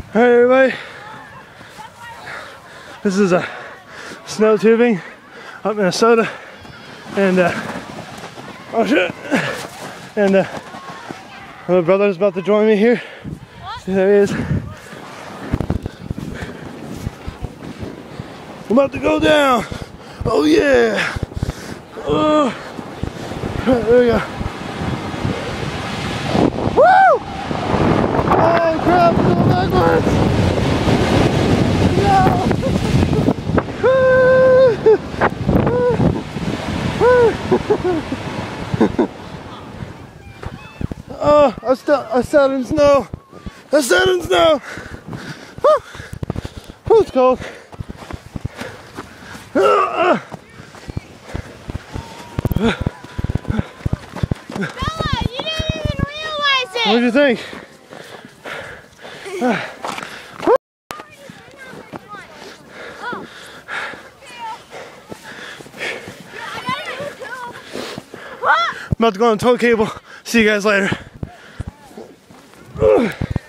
Alright everybody, this is a snow tubing up Minnesota, and oh shit, and my brother's about to join me here. What? There he is. I'm about to go down. Oh yeah. Oh, there we go. Woo! Oh crap, I'm going backwards. No! Oh, I sat in snow. I sat in snow. Oh, it's cold. Bella, you didn't even realize it. What did you think? I'm about to go on a tow cable. See you guys later.